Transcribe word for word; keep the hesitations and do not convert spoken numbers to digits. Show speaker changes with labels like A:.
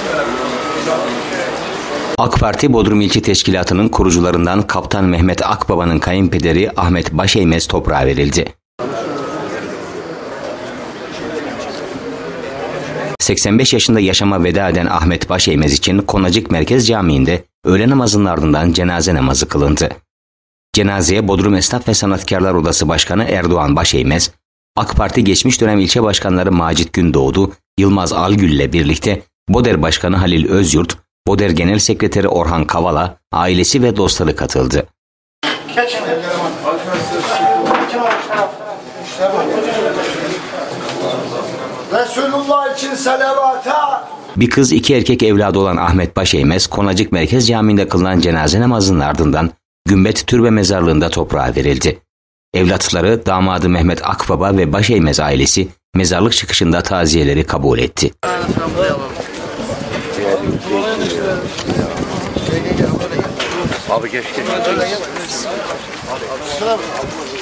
A: AK Parti Bodrum İlçe Teşkilatı'nın kurucularından Kaptan Mehmet Akbaba'nın kayınpederi Ahmet Başeymez toprağa verildi. seksen beş yaşında yaşama veda eden Ahmet Başeymez için Konacık Merkez Camii'nde öğle namazının ardından cenaze namazı kılındı. Cenazeye Bodrum Esnaf ve Sanatkarlar Odası Başkanı Erdoğan Başeymez, AK Parti geçmiş dönem ilçe başkanları Macit Gündoğdu, Yılmaz Algül ile birlikte Boder Başkanı Halil Özyurt, Boder Genel Sekreteri Orhan Kavala, ailesi ve dostları katıldı.
B: Resulullah için salavata.
A: Bir kız iki erkek evladı olan Ahmet Başeymez, Konacık Merkez Camii'nde kılınan cenaze namazının ardından Gümbet Türbe Mezarlığı'nda toprağa verildi. Evlatları, damadı Mehmet Akbaba ve Başeymez ailesi mezarlık çıkışında taziyeleri kabul etti.
C: Abi geç geç.